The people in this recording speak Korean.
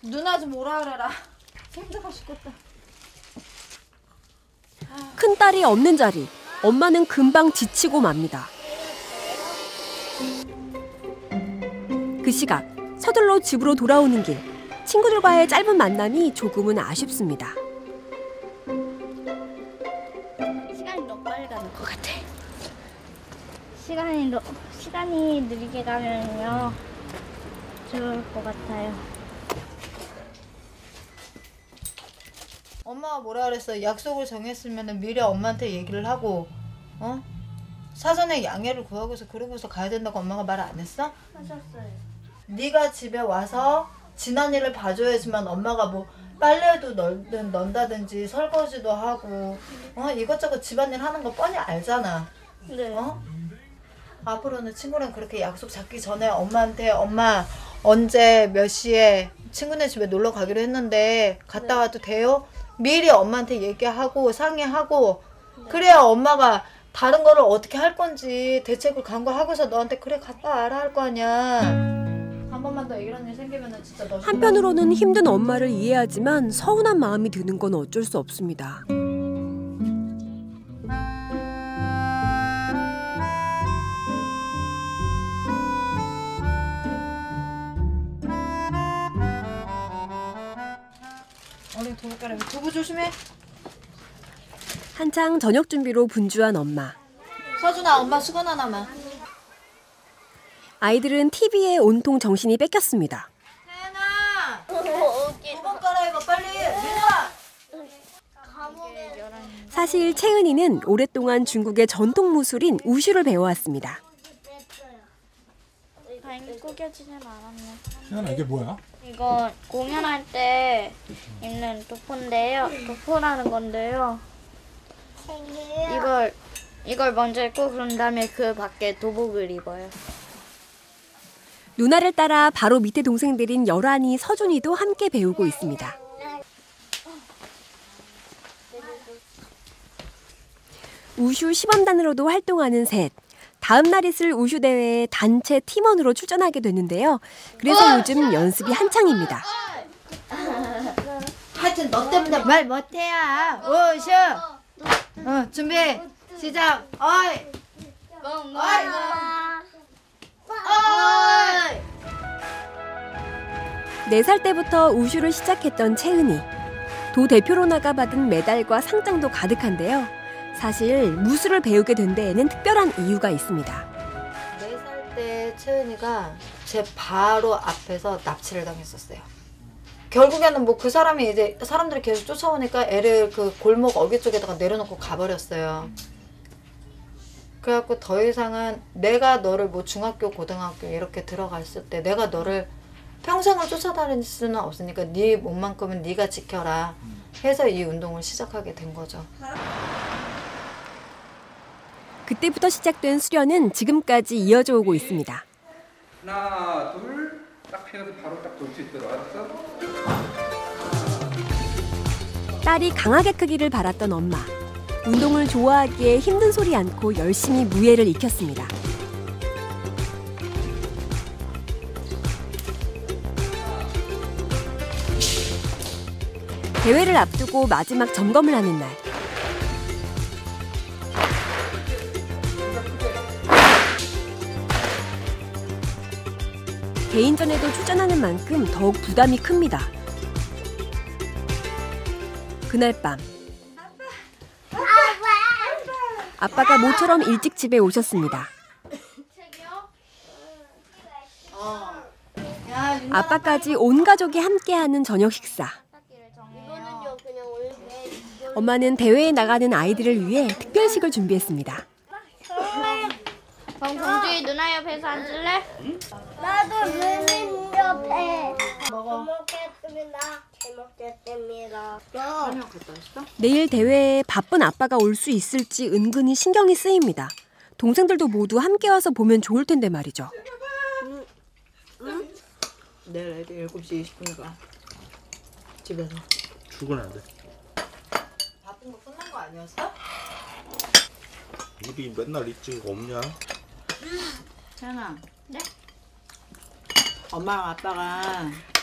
누나 좀 오라 그래라. 힘들어 죽겠다. 큰딸이 없는 자리, 엄마는 금방 지치고 맙니다. 그 시각, 서둘러 집으로 돌아오는 길, 친구들과의 짧은 만남이 조금은 아쉽습니다. 시간이 너무 빨리 가는 것 같아. 시간이 느리게 가면요 좋을 것 같아요. 엄마가 뭐라 그랬어? 약속을 정했으면 미리 엄마한테 얘기를 하고 사전에 양해를 구하고서 그러고서 가야 된다고 엄마가 말 안 했어? 하셨어요. 네가 집에 와서 지난 일을 봐줘야지만 엄마가 뭐 빨래도 널다든지 설거지도 하고 이것저것 집안일 하는 거 뻔히 알잖아. 네. 앞으로는 친구랑 그렇게 약속 잡기 전에 엄마한테 엄마 언제 몇 시에 친구네 집에 놀러 가기로 했는데 갔다 와도 돼요? 미리 엄마한테 얘기하고 상의하고 그래야 엄마가 다른 거를 어떻게 할 건지 대책을 강구하고서 너한테 그래 갔다 와라 할 거 아니야. 한 번만 더 이런 일 생기면 진짜 너 한편으로는 힘든 엄마를 이해하지만 서운한 마음이 드는 건 어쩔 수 없습니다. 얼른 두부 깔아. 두부 조심해. 한창 저녁 준비로 분주한 엄마. 서준아 엄마 수건 하나만. 아이들은 TV에 온통 정신이 뺏겼습니다. 태연아. 두부 깔아입어 빨리. 민아. 사실 채은이는 오랫동안 중국의 전통 무술인 우슈를 배워왔습니다. 다행히 구겨지진 않았네. 태연아 이게 뭐야? 이거 공연할 때 입는 도포인데요. 도포라는 건데요. 이걸 먼저 입고 그런 다음에 그 밖에 도복을 입어요. 누나를 따라 바로 밑에 동생들인 열한이, 서준이도 함께 배우고 있습니다. 우슈 시범단으로도 활동하는 셋. 다음 날 있을 우슈 대회에 단체 팀원으로 출전하게 됐는데요. 그래서 요즘 연습이 한창입니다. 하여튼 너 때문에 말 못해야. 우슈. 준비 시작. 어이. 어이. 어이. 4살 때부터 우슈를 시작했던 채은이. 도 대표로 나가 받은 메달과 상장도 가득한데요. 사실 무술을 배우게 된 데에는 특별한 이유가 있습니다. 4살 때 채은이가 제 바로 앞에서 납치를 당했었어요. 결국에는 뭐 그 사람이 이제 사람들이 계속 쫓아오니까 애를 그 골목 어귀 쪽에다가 내려놓고 가버렸어요. 그래갖고 더 이상은 내가 너를 뭐 중학교, 고등학교 이렇게 들어갔을 때 내가 너를 평생을 쫓아다닐 수는 없으니까 네 몸만큼은 네가 지켜라 해서 이 운동을 시작하게 된 거죠. 그때부터 시작된 수련은 지금까지 이어져 오고 있습니다. 하나, 둘, 딱 피해서 바로 딱 돌 수 있도록 알았어? 딸이 강하게 크기를 바랐던 엄마. 운동을 좋아하기에 힘든 소리 않고 열심히 무예를 익혔습니다. 대회를 앞두고 마지막 점검을 하는 날. 개인전에도 출전하는 만큼 더욱 부담이 큽니다. 그날 밤 아빠가 모처럼 일찍 집에 오셨습니다. 아빠까지 온 가족이 함께하는 저녁 식사. 엄마는 대회에 나가는 아이들을 위해 특별식을 준비했습니다. 그럼 공주이 누나 옆에서 앉을래? 나도 누님 옆에 먹어. 먹겠습니다. 잘 먹겠습니다. 저녁 갔다 왔어? 내일 대회에 바쁜 아빠가 올 수 있을지 은근히 신경이 쓰입니다. 동생들도 모두 함께 와서 보면 좋을 텐데 말이죠. 내일 애들 7시 20분이가 집에서. 출근한대. 바쁜 거 끝난 거 아니었어? 일이 맨날 일찍 없냐? 태연아. 네? 엄마랑 아빠가